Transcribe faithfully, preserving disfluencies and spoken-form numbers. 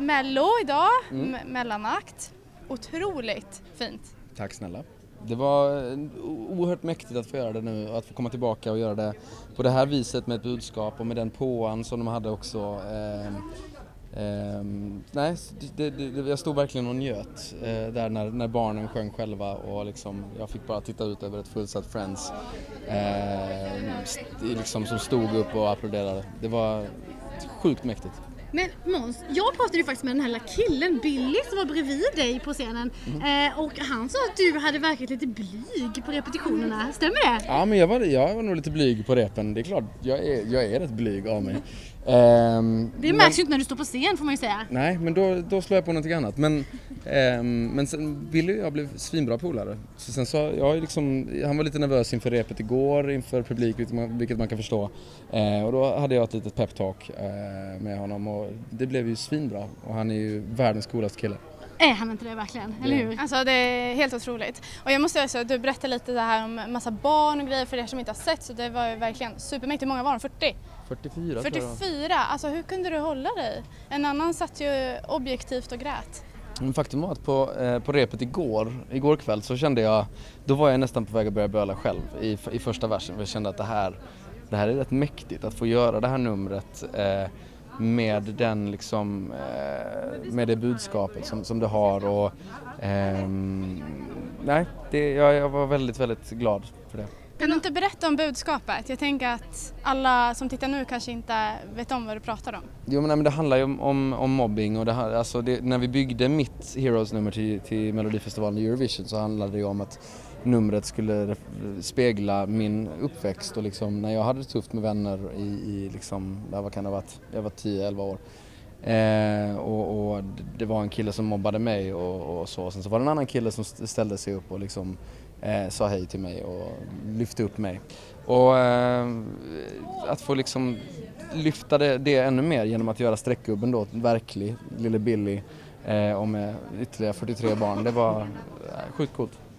Mello idag, Mm. m- mellanakt. Otroligt fint. Tack snälla. Det var oerhört mäktigt att få göra det nu, att få komma tillbaka och göra det på det här viset med ett budskap och med den påan som de hade också. Eh, eh, nej, det, det, jag stod verkligen och njöt eh, där när, när barnen sjöng själva och liksom, jag fick bara titta ut över ett fullsatt Friends eh, st- liksom, som stod upp och applåderade. Det var sjukt mäktigt. Men Måns, jag pratade ju faktiskt med den här lilla killen, Billy, som var bredvid dig på scenen. Mm. Eh, och han sa att du hade verkat lite blyg på repetitionerna. Stämmer det? Ja, men jag var, jag var nog lite blyg på repen. Det är klart, jag är, jag är rätt blyg av mig. Um, det märks ju inte när du står på scen, får man ju säga. Nej, men då, då slår jag på någonting annat. Men, um, men sen Billy och jag blev svinbra polare. Så sen så, jag liksom, han var lite nervös inför repet igår, inför publik, vilket man kan förstå. Uh, och då hade jag ett litet peptalk uh, med honom och det blev ju svinbra. Och han är ju världens coolaste kille. Är han inte det verkligen, eller hur? Alltså det är helt otroligt. Och jag måste säga att du berättade lite det här om massa barn och grejer för er som inte har sett, så det var ju verkligen supermäktigt. Hur många var de? fyrtio? fyrtiofyra, fyrtiofyra, alltså hur kunde du hålla dig? En annan satt ju objektivt och grät. Men faktum var att på, eh, på repet igår, igår kväll så kände jag, då var jag nästan på väg att börja böla själv i, i första versen. För jag kände att det här, det här är rätt mäktigt att få göra det här numret eh, med den liksom, eh, med det budskapet som, som det har och eh, nej, det, jag, jag var väldigt, väldigt glad för det. Kan du inte berätta om budskapet? Jag tänker att alla som tittar nu kanske inte vet om vad du pratar om. Jo, men, nej, men det handlar ju om, om, om mobbing och det här, alltså det, när vi byggde mitt Heroes-nummer till, till Melodifestivalen i Eurovision så handlade det ju om att numret skulle spegla min uppväxt och liksom när jag hade det tufft med vänner i, i liksom, där vad kan det ha varit, jag var tio elva år. Eh, och, och det var en kille som mobbade mig och, och så. Sen så var det en annan kille som ställde sig upp och liksom eh, sa hej till mig och lyfte upp mig. Och eh, att få liksom lyfta det, det ännu mer genom att göra streckgubben då, verklig, lille Billy eh, och med ytterligare fyrtiotre barn, det var eh, sjukt coolt.